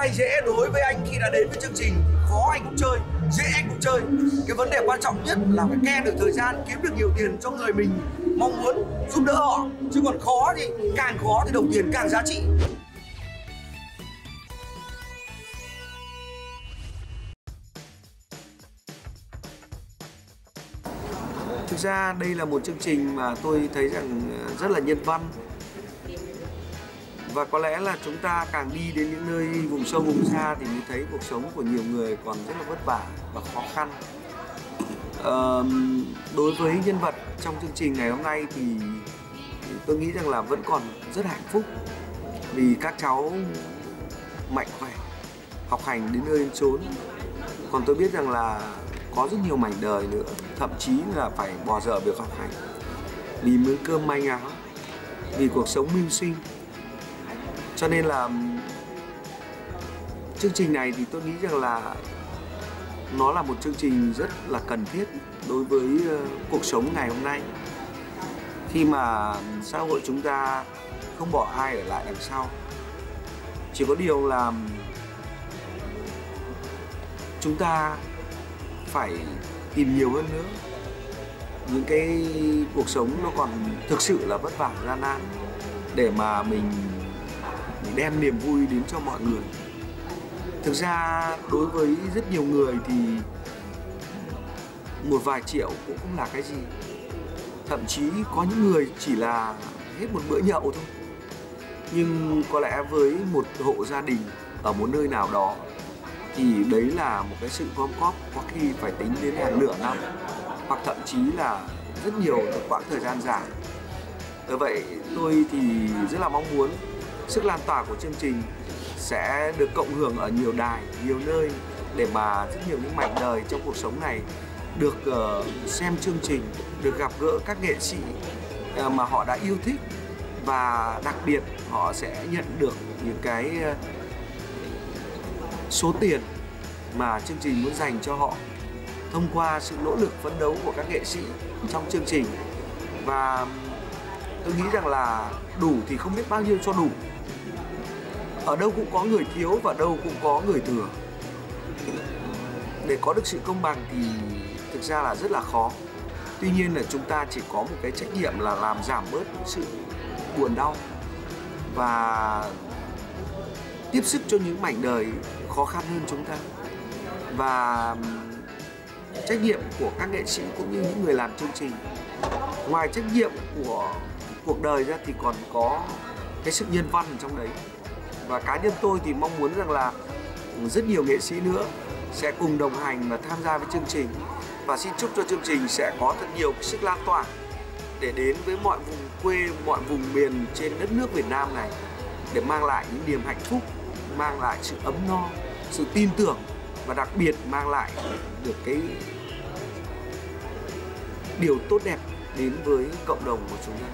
hay dễ đối với anh khi đã đến với chương trình, khó anh cũng chơi, dễ anh cũng chơi. Cái vấn đề quan trọng nhất là phải ke được thời gian, kiếm được nhiều tiền cho người mình mong muốn, giúp đỡ họ. Chứ còn khó thì càng khó thì đồng tiền càng giá trị. Thực ra đây là một chương trình mà tôi thấy rằng rất là nhân văn. Và có lẽ là chúng ta càng đi đến những nơi vùng sâu vùng xa thì mới thấy cuộc sống của nhiều người còn rất là vất vả và khó khăn. Đối với nhân vật trong chương trình ngày hôm nay thì tôi nghĩ rằng là vẫn còn rất hạnh phúc vì các cháu mạnh khỏe, học hành đến nơi đến chốn. Còn tôi biết rằng là có rất nhiều mảnh đời nữa, thậm chí là phải bỏ dở việc học hành vì miếng cơm manh áo, vì cuộc sống mưu sinh. Cho nên là chương trình này thì tôi nghĩ rằng là nó là một chương trình rất là cần thiết đối với cuộc sống ngày hôm nay. Khi mà xã hội chúng ta không bỏ ai ở lại đằng sau. Chỉ có điều là chúng ta phải tìm nhiều hơn nữa những cái cuộc sống nó còn thực sự là vất vả gian nan để mà mình đem niềm vui đến cho mọi người. Thực ra đối với rất nhiều người thì một vài triệu cũng không là cái gì. Thậm chí có những người chỉ là hết một bữa nhậu thôi. Nhưng có lẽ với một hộ gia đình ở một nơi nào đó thì đấy là một cái sự gom góp có khi phải tính đến hàng nửa năm, hoặc thậm chí là rất nhiều quãng thời gian dài. Bởi vậy tôi thì rất là mong muốn sức lan tỏa của chương trình sẽ được cộng hưởng ở nhiều đài, nhiều nơi để mà rất nhiều những mảnh đời trong cuộc sống này được xem chương trình, được gặp gỡ các nghệ sĩ mà họ đã yêu thích, và đặc biệt họ sẽ nhận được những cái số tiền mà chương trình muốn dành cho họ thông qua sự nỗ lực phấn đấu của các nghệ sĩ trong chương trình. Và tôi nghĩ rằng là đủ thì không biết bao nhiêu cho đủ. Ở đâu cũng có người thiếu và đâu cũng có người thừa. Để có được sự công bằng thì thực ra là rất là khó. Tuy nhiên là chúng ta chỉ có một cái trách nhiệm là làm giảm bớt sự buồn đau và tiếp sức cho những mảnh đời khó khăn hơn chúng ta. Và trách nhiệm của các nghệ sĩ cũng như những người làm chương trình, ngoài trách nhiệm của cuộc đời ra thì còn có cái sự nhân văn ở trong đấy. Và cá nhân tôi thì mong muốn rằng là rất nhiều nghệ sĩ nữa sẽ cùng đồng hành và tham gia với chương trình. Và xin chúc cho chương trình sẽ có thật nhiều sức lan tỏa để đến với mọi vùng quê, mọi vùng miền trên đất nước Việt Nam này, để mang lại những niềm hạnh phúc, mang lại sự ấm no, sự tin tưởng, và đặc biệt mang lại được cái điều tốt đẹp đến với cộng đồng của chúng ta.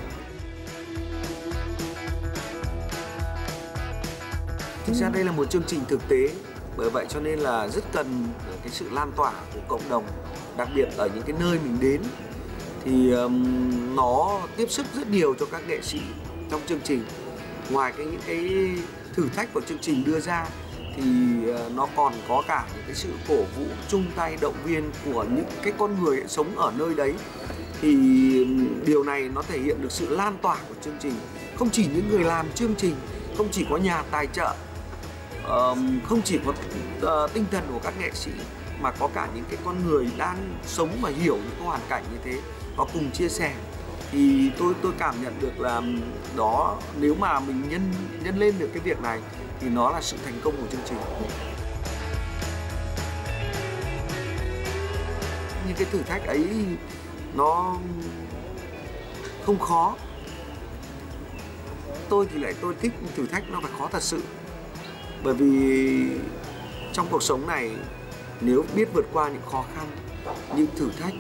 Thực ra đây là một chương trình thực tế, bởi vậy cho nên là rất cần cái sự lan tỏa của cộng đồng, đặc biệt ở những cái nơi mình đến thì nó tiếp sức rất nhiều cho các nghệ sĩ trong chương trình. Ngoài những cái thử thách của chương trình đưa ra thì nó còn có cả những cái sự cổ vũ, chung tay động viên của những cái con người sống ở nơi đấy. Thì điều này nó thể hiện được sự lan tỏa của chương trình. Không chỉ những người làm chương trình, không chỉ có nhà tài trợ, không chỉ có tinh thần của các nghệ sĩ, mà có cả những cái con người đang sống và hiểu những cái hoàn cảnh như thế và cùng chia sẻ. Thì tôi cảm nhận được là đó, nếu mà mình nhân lên được cái việc này thì nó là sự thành công của chương trình. Những cái thử thách ấy nó không khó. Tôi thích thử thách nó phải khó thật sự. Bởi vì trong cuộc sống này, nếu biết vượt qua những khó khăn, những thử thách,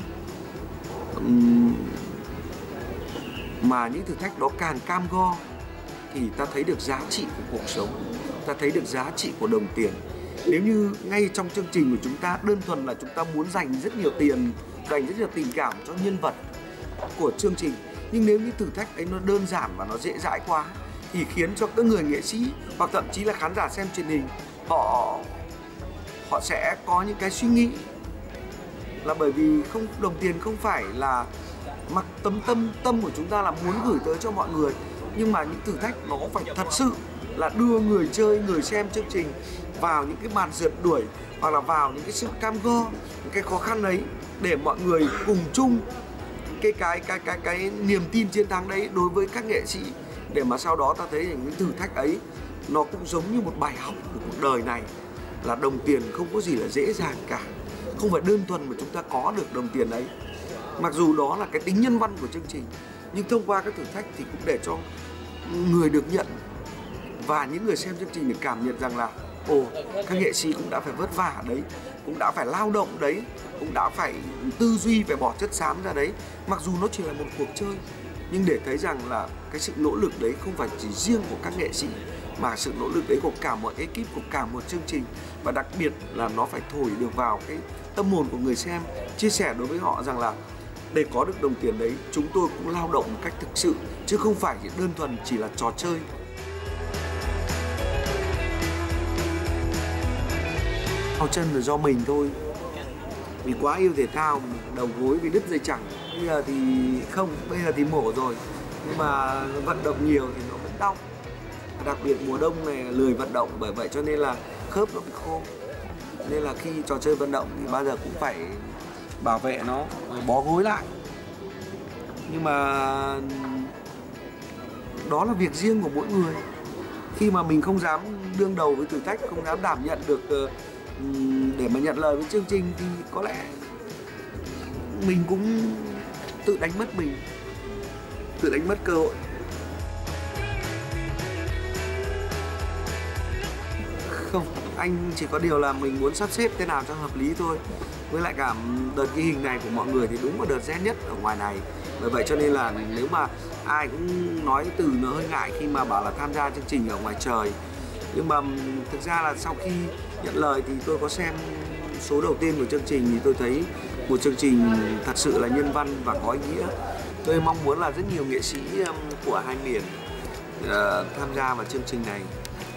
mà những thử thách đó càng cam go, thì ta thấy được giá trị của cuộc sống, ta thấy được giá trị của đồng tiền. Nếu như ngay trong chương trình của chúng ta đơn thuần là chúng ta muốn dành rất nhiều tiền, dành rất nhiều tình cảm cho nhân vật của chương trình, nhưng nếu như thử thách ấy nó đơn giản và nó dễ dãi quá thì khiến cho các người nghệ sĩ hoặc thậm chí là khán giả xem truyền hình họ sẽ có những cái suy nghĩ là bởi vì đồng tiền không phải là mặc tâm của chúng ta là muốn gửi tới cho mọi người, nhưng mà những thử thách nó phải thật sự là đưa người chơi, người xem chương trình vào những cái màn rượt đuổi, hoặc là vào những cái sự cam go, những cái khó khăn ấy, để mọi người cùng chung cái niềm tin chiến thắng đấy đối với các nghệ sĩ, để mà sau đó ta thấy những thử thách ấy nó cũng giống như một bài học của cuộc đời này, là đồng tiền không có gì là dễ dàng cả, không phải đơn thuần mà chúng ta có được đồng tiền ấy. Mặc dù đó là cái tính nhân văn của chương trình, nhưng thông qua các thử thách thì cũng để cho người được nhận và những người xem chương trình được cảm nhận rằng là các nghệ sĩ cũng đã phải vất vả đấy, cũng đã phải lao động đấy, cũng đã phải tư duy, phải bỏ chất xám ra đấy. Mặc dù nó chỉ là một cuộc chơi, nhưng để thấy rằng là cái sự nỗ lực đấy không phải chỉ riêng của các nghệ sĩ, mà sự nỗ lực đấy của cả một ekip, của cả một chương trình. Và đặc biệt là nó phải thổi được vào cái tâm hồn của người xem, chia sẻ đối với họ rằng là để có được đồng tiền đấy, chúng tôi cũng lao động một cách thực sự, chứ không phải chỉ đơn thuần chỉ là trò chơi. Đau chân là do mình thôi, vì quá yêu thể thao, đầu gối bị đứt dây chằng. Bây giờ thì không, bây giờ thì mổ rồi, nhưng mà vận động nhiều thì nó vẫn đau. Đặc biệt mùa đông này lười vận động, bởi vậy cho nên là khớp nó bị khô. Nên là khi trò chơi vận động thì bao giờ cũng phải bảo vệ nó, bó gối lại. Nhưng mà đó là việc riêng của mỗi người. Khi mà mình không dám đương đầu với thử thách, không dám đảm nhận được để mà nhận lời với chương trình, thì có lẽ mình cũng tự đánh mất mình, tự đánh mất cơ hội. Không, anh chỉ có điều là mình muốn sắp xếp thế nào cho hợp lý thôi. Với lại cả đợt ghi hình này của mọi người thì đúng là đợt rét nhất ở ngoài này. Bởi vậy cho nên là nếu mà ai cũng nói từ nó hơi ngại khi mà bảo là tham gia chương trình ở ngoài trời. Nhưng mà thực ra là sau khi nhận lời thì tôi có xem số đầu tiên của chương trình, thì tôi thấy một chương trình thật sự là nhân văn và có ý nghĩa. Tôi mong muốn là rất nhiều nghệ sĩ của hai miền tham gia vào chương trình này.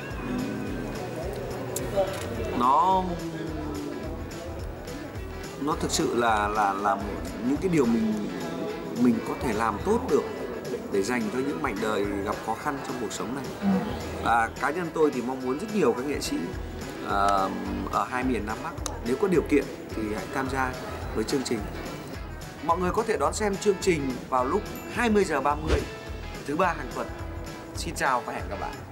Nó thực sự là những cái điều mình có thể làm tốt được để dành cho những mảnh đời gặp khó khăn trong cuộc sống này. Và cá nhân tôi thì mong muốn rất nhiều các nghệ sĩ ở hai miền Nam Bắc, nếu có điều kiện thì hãy tham gia với chương trình. Mọi người có thể đón xem chương trình vào lúc 20h30 thứ ba hàng tuần. Xin chào và hẹn gặp lại.